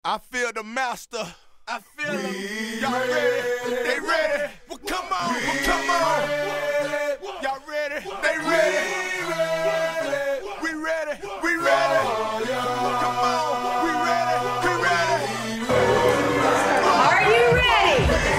I feel the master. I feel him. Y'all ready? They ready? Well, come on. Well, come on. Y'all ready? They ready? We ready? We ready? Come on. We ready? We ready? Are you ready?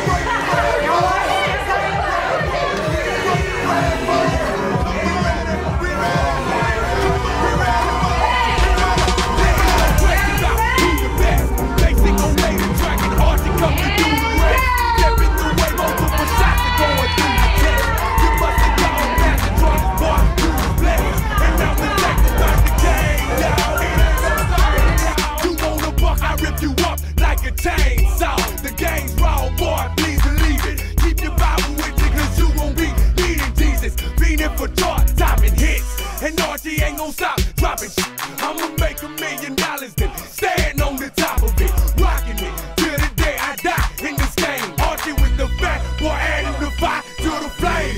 The game's raw, boy, please believe it. Keep your Bible with you, cause you won't be needing Jesus. Fiending for chart-topping hits, and Archie ain't gon' stop dropping shit. I'ma make $1 million, then stand on the top of it, rocking it till the day I die in this game. Archie with the fat, boy, adding the fire to the flame.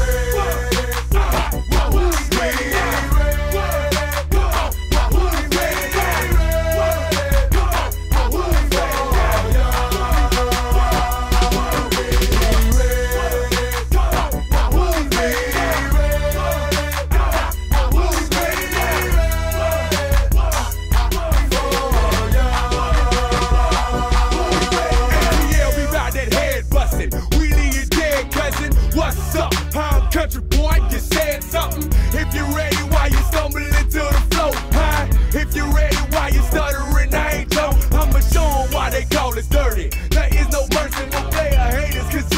What's up? I'm country boy, you said something. If you're ready, why you stumbling to the flow? Huh? If you're ready, why you stuttering? I ain't Joe. I'ma show 'em why they call it dirty. There is no mercy, no player haters, cause